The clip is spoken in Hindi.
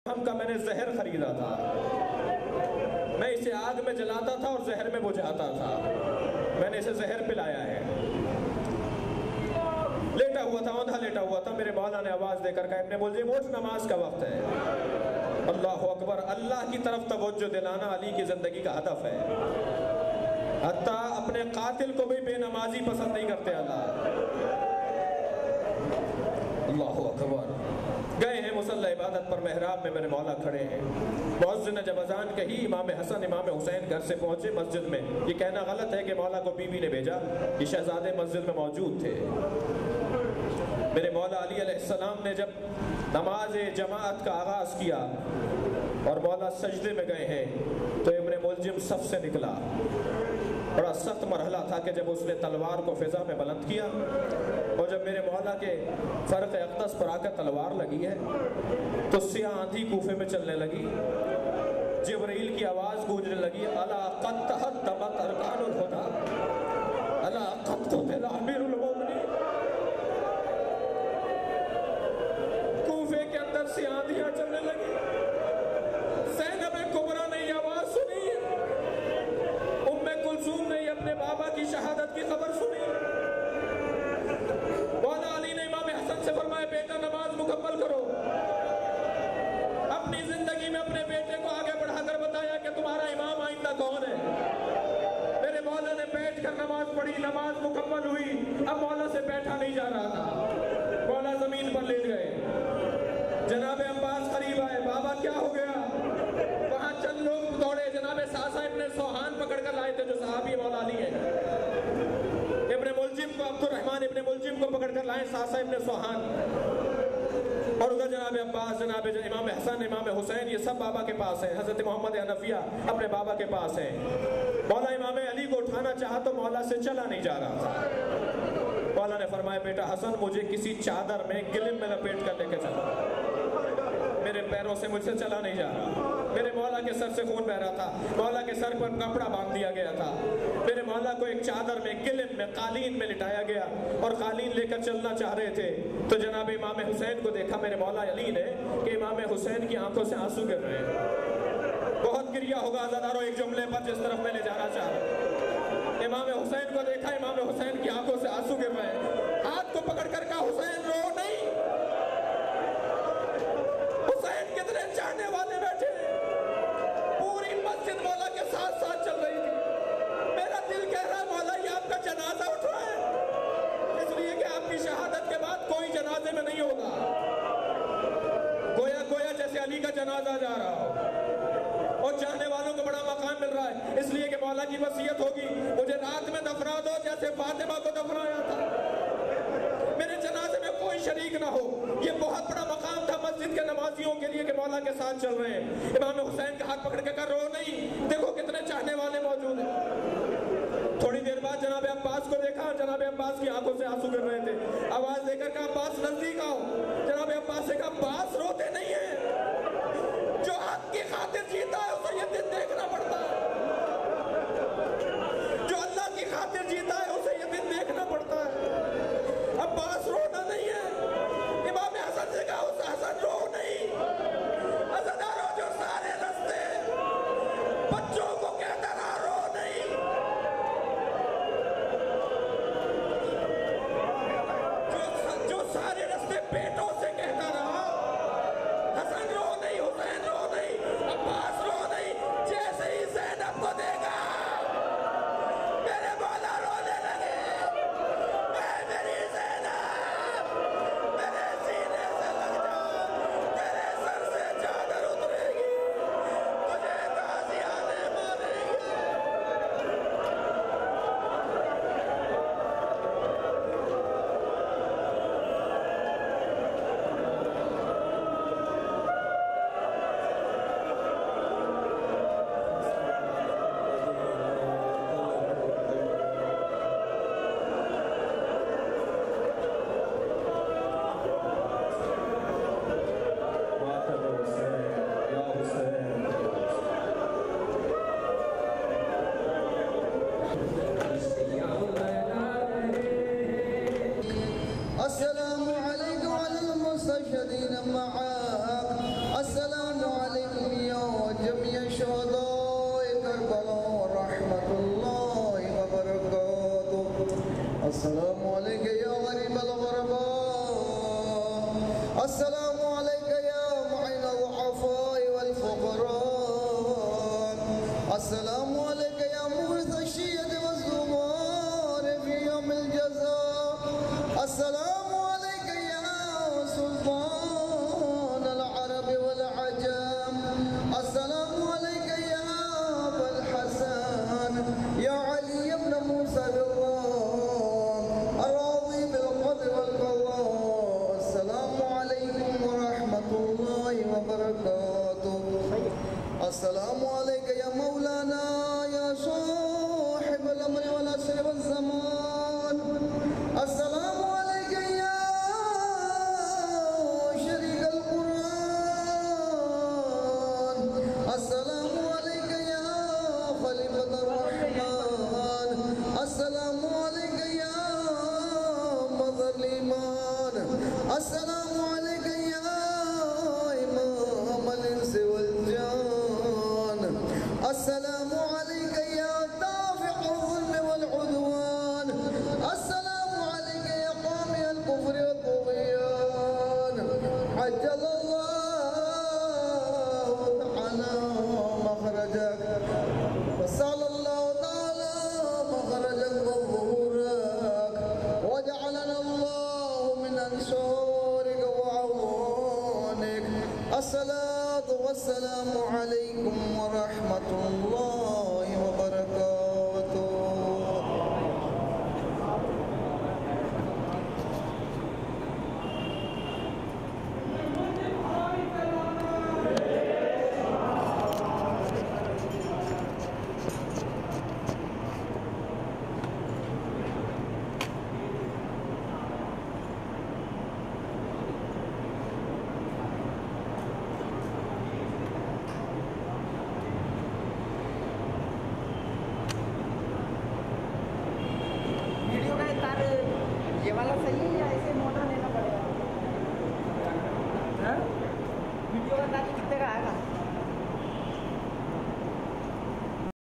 हम का मैंने जहर खरीदा था, मैं इसे आग में जलाता था और जहर में बुझाता था, मैंने इसे जहर पिलाया है। लेटा हुआ था, औंधा लेटा हुआ था, मेरे मौला ने आवाज़ देकर कहा इब्ने मुलजिम उठ, नमाज का वक्त है। अल्लाह अकबर, अल्लाह की तरफ तवज्जो दिलाना अली की ज़िंदगी का हदफ है। हत्ता अपने कातिल को भी बेनमाजी पसंद नहीं करते अल्लाह अकबर। गए हैं मुसल्ला इबादत पर, मेहराब में मेरे मौला खड़े हैं। मुअज्जिन ने जब अज़ान कही, इमाम हसन इमाम हुसैन घर से पहुंचे मस्जिद में। ये कहना गलत है कि मौला को बीबी ने भेजा, ये शहजादे मस्जिद में मौजूद थे। मेरे मौला अली अलैहिस्सलाम ने जब नमाज जमाअत का आगाज़ किया और मौला सजदे में गए हैं तो इब्ने मुलजिम सफ से निकला। बड़ा सख्त मरहला था कि जब उसने तलवार को फिजा में बुलंद किया और जब मेरे मौला के फ़र्क़ अक़दस पर आकर तलवार लगी है तो सियाह आंधी कूफे में चलने लगी। जिब्रील की आवाज़ गूंजने लगी, अला क़द तहद्दमत अरकानुल हुदा, अला क़द क़ुतिल अमीरुल मोमिनीन। कूफे के अंदर से आंधियां चलने लगी। ज़ैनब कुबरा ने ये आवाज़ सुनी, उम्मे कुलसूम ने अपने बाबा की शहादत की खबर सुनी। मौला अली ने इमाम हसन से फरमाया बेटा नमाज मुकम्मल करो। अपनी जिंदगी में अपने बेटे को आगे बढ़ाकर बताया कि तुम्हारा इमाम आइंदा कौन है। मेरे मौला ने बैठ कर नमाज पढ़ी, नमाज मुकम्मल हुई। अब मौला से बैठा नहीं जा रहा था, मौला जमीन पर लेट गए। जनाब अब्बास करीब आए, बाबा क्या हो गया? वहां चंद लोग दौड़े, जनाब सासा इब्ने सोहान पकड़ कर लाए थे जो सहाबी मौला अली है। इब्ने मुलजिम को, अब्दुर्रहमान इब्ने मुलजिम को पकड़ कर लाए, सासा इब्ने सोहान। और उधर जनाब अब्बास, जनाब इमाम हसन इमाम हुसैन, ये सब बाबा के पास हैं। हज़रत मोहम्मद हनफिया अपने बाबा के पास हैं। मौला इमाम अली को उठाना चाहा तो मौला से चला नहीं जा रहा था। मौला ने फरमाया बेटा हसन मुझे किसी चादर में गिलिम में लपेट कर लेके चलो, मेरे पैरों से मुझसे चला नहीं जा रहा। मेरे मौला के सर से खून बह रहा था, मौला के सर पर कपड़ा बांध दिया गया था। मेरे मौला को एक चादर में, गिलिम में, कालीन में लिटाया गया और कालीन लेकर चलना चाह रहे थे तो जनाब इमाम हुसैन को देखा मेरे मौला अली ने कि इमाम हुसैन की आंखों से आंसू गिर रहे हैं। बहुत गिरिया होगा अज़ादारों एक जुमले पर जिस तरफ मैं ले जाना चाह रहा। इमाम हुसैन को देखा, इमाम हुसैन की आंखों से आंसू गिर रहे हैं। हाथ को पकड़ कर कहा हुसैन रो नहीं। हुसैन कितने चाहने वाले बैठे, पूरी मस्जिद मौला के साथ साथ चल रही थी। मेरा दिल कह रहा मौला ये आपका जनाजा उठ रहा है, इसलिए कि आपकी शहादत के बाद कोई जनाजे में नहीं होगा। गोया गोया जैसे अली का जनाजा जा रहा हो और चाहने वालों को बड़ा मकान मिल रहा है, इसलिए कि मौला की वसीयत होगी मुझे रात में दफना दो जैसे फातिमा को दफनाया था, मेरे जनाजे में कोई शरीक ना हो। ये बहुत बड़ा मकाम था मस्जिद के नमाजियों के लिए कि मौला के साथ चल रहे हैं। इमाम हुसैन का हाथ पकड़ के कर रो नहीं, देखो कितने चाहने वाले मौजूद हैं। थोड़ी देर बाद जनाब अब्बास को देखा, जनाब अब्बास की आंखों से आंसू गिर रहे थे। आवाज देकर कहा अब्बास नजदीक आओ। जनाब अब्बास से कहा अब्बास रोते नहीं है, जो आपकी खातिर जीता है उसे ये दिन देखना पड़ता है, जो अल्लाह की खातिर जीता है उसे ये दिन देखना पड़ता है। अब्बास रोना नहीं है। इमाम हसन से कहा उस हसन रो नहीं। अज़ादारों जो सारे रास्ते बच्चों को कहता रहा रो नहीं। जो सारे रास्ते बेटों से कहता रहा السلام عليك يا غريب الغرباء، السلام عليك يا معين الضعفاء والفقراء، السلام عليك يا مورث الشية والزمار في يوم الجزاء، السلام عليك يا سلطان العرب والعجم، السلام عليك يا أبا الحسن يا علي بن موسى بالله الراضي بالقدر والقضاء، السلام عليكم ورحمة الله وبركاته. السلام عليك يا مولانا يا صاحب الأمر والعصر والزمان، السلام عليك يا شريك القرآن، السلام عليك يا خليفة الرحمن، السلام عليك يا مظهر الإيمان، السلام عليك يا إمام الإنس والجان، السلام عليك يا دافع الظلم والعدوان، السلام عليك يا قامي الكفر والطغيان، عجل الله تعالى مخرجك وسأل الله تعالى مخرجك وظهورك، وجعلنا الله من أنصارك وعوانك. الصلاة والسلام عليكم ورحمة الله وبركاته. वीडियो का तार ये वाला सही है या ऐसे मोटा लेना पड़ेगा? वीडियो का तार कितने का आएगा?